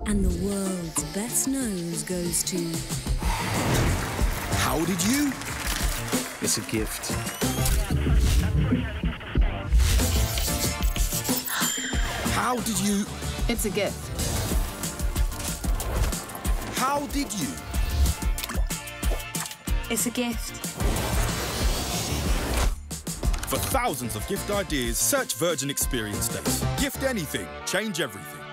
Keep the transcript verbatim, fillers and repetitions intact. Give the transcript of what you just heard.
And the world's best nose goes to... How did you? It's a gift. How did you? It's a gift. How did you? It's a gift. For thousands of gift ideas, search Virgin Experience Days. Gift anything, change everything.